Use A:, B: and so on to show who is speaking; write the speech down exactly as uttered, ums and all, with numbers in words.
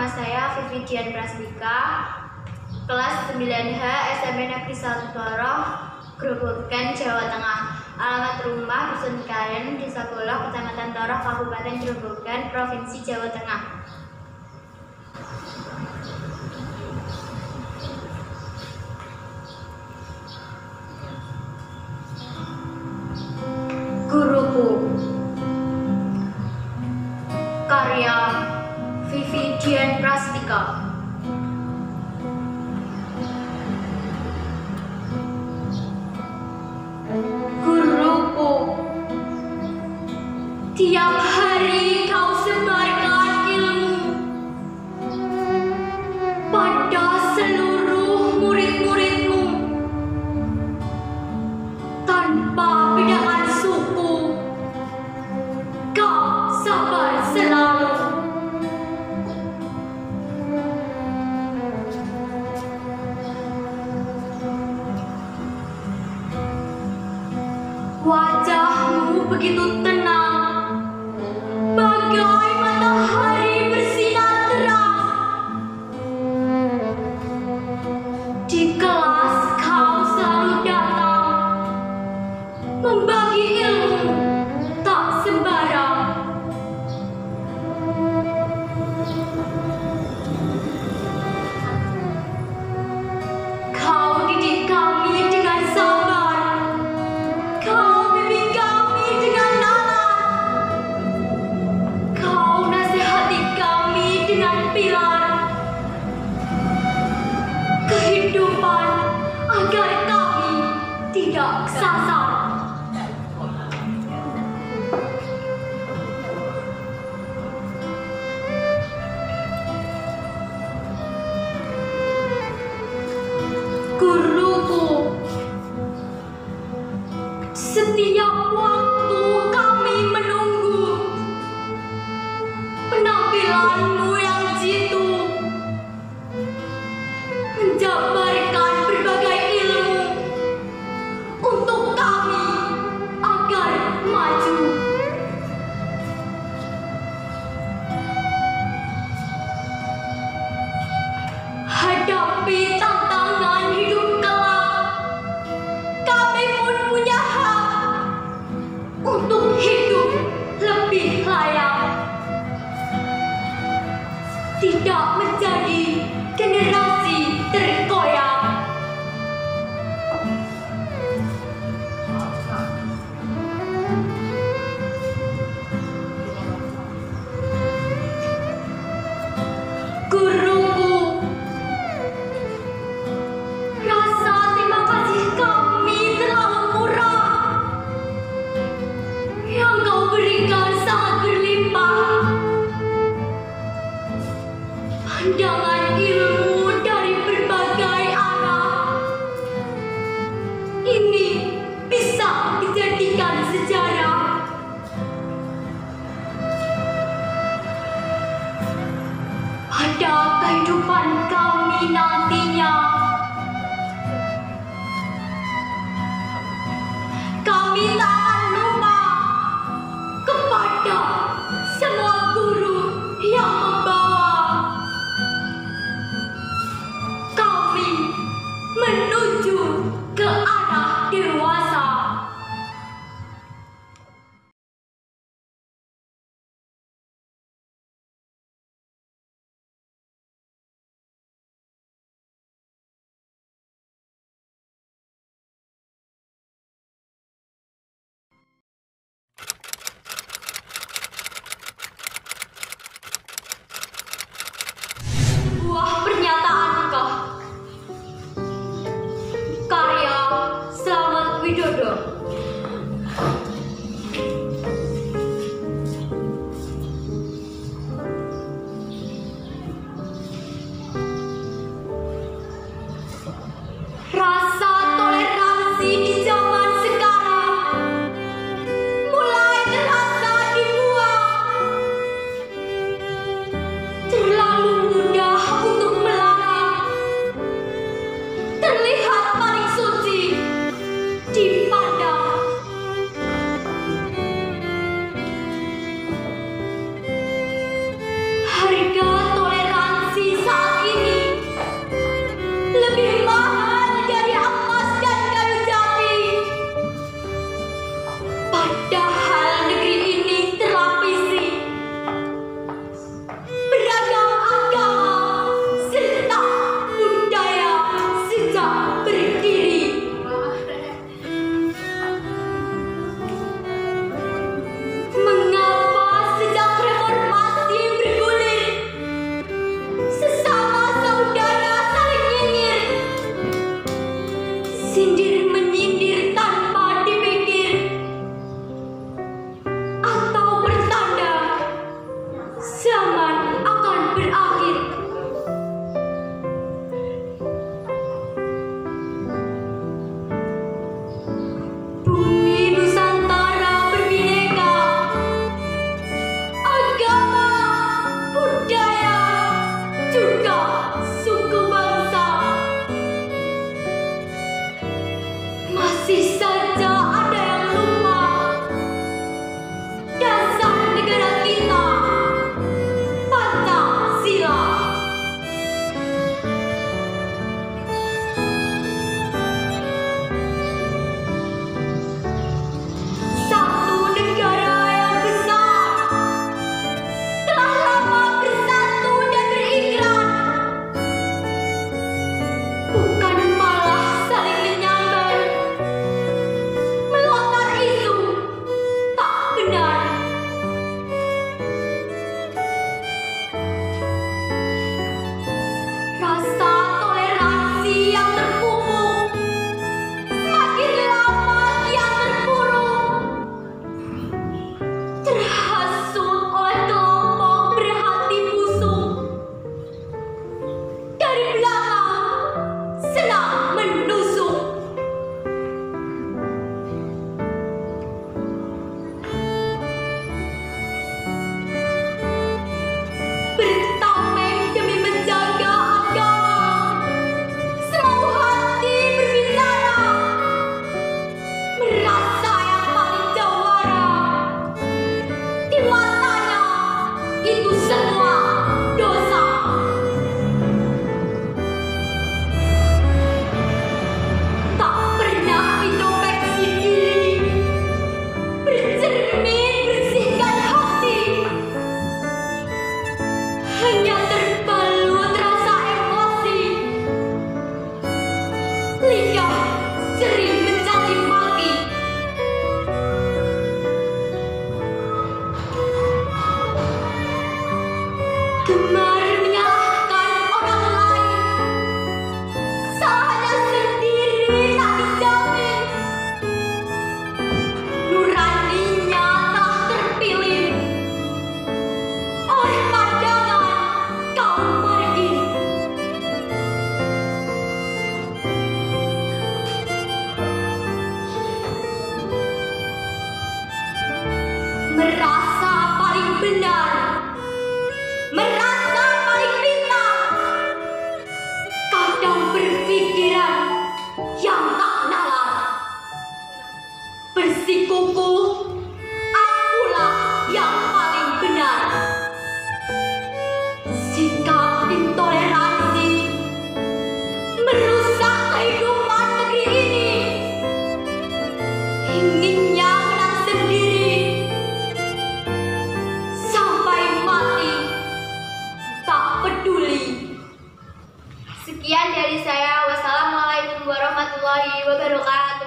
A: nama saya Vivi Dian Prastika, kelas sembilan H S M P Negeri satu Toroh, Grobogan, Jawa Tengah. Alamat rumah Dusun Kayen, Desa Golok, Kecamatan Toroh, Kabupaten Grobogan, Provinsi Jawa Tengah. Guruku, karya Vivi Dian Prastika. Guruku, tiap hari kau sebarkan ilmu pada seluruh murid-muridmu tanpa bedaan suku. Kau sabar selalu. Wajahmu begitu tenang, bagai matahari bersinar terang. Di kelas kau selalu datang, membagi ilmu tak sembarang. Kau didik kami dengan sabar, kau bimbing kami dengan nalar, kau nasihati kami dengan pilar kehidupan agar kami tidak kesasar. Guruku, setiap waktu kami menunggu penampilanmu yang jitu, menjabarkan berbagai ilmu untuk kami agar maju. Hadapi tantangan hidup kelak, kami pun punya hak untuk hidup lebih layak, tidak menjadi generasi terkoyak. Guruku, rasa terima kasih kami terlalu murah. Yang kau berikan sangat berlimpah. Pandangan ilmu dari berbagai arah ini bisa dijadikan sejarah. Pada kehidupan kami nantinya, kami tak akan lupa kepada semua guru yang membawa kami menuju ke arah dewasa.
B: juga suku bangsa. Masih saja ada yang lupa dasar negara kita, Pancasila. Satu negara yang besar telah lama bersatu dan berikrar, bukan malah saling menyambar, melontar isu tak benar. Rasa toleransi yang terpupuk semakin lama kian terpuruk, terhasut oleh kelompok berhati busuk. Dari belakang senang menusuk. Bertameng demi menjaga agama, semau hati berbicara, merasa yang paling jawara. Di matanya itu semua dosa. Tak pernah introspeksi diri, bercermin bersihkan hati, hanya terbalut rasa emosi. Lidah sering mencaci maki. Gemar menyalahkan orang lain, kesalahannya sendiri tak dijamin. Nuraninya telah terpilih oleh pandangan kaum margi. Merasa paling benar, merasa paling pintar, kadang berpikiran yang tak nalar. Bersikuku, akulah yang paling benar. Sikap intoleransi merusak kehidupan negeri ini. Inginnya menang sendiri sampai mati, tak peduli.
A: Sekian dari saya. Wassalamualaikum warahmatullahi wabarakatuh.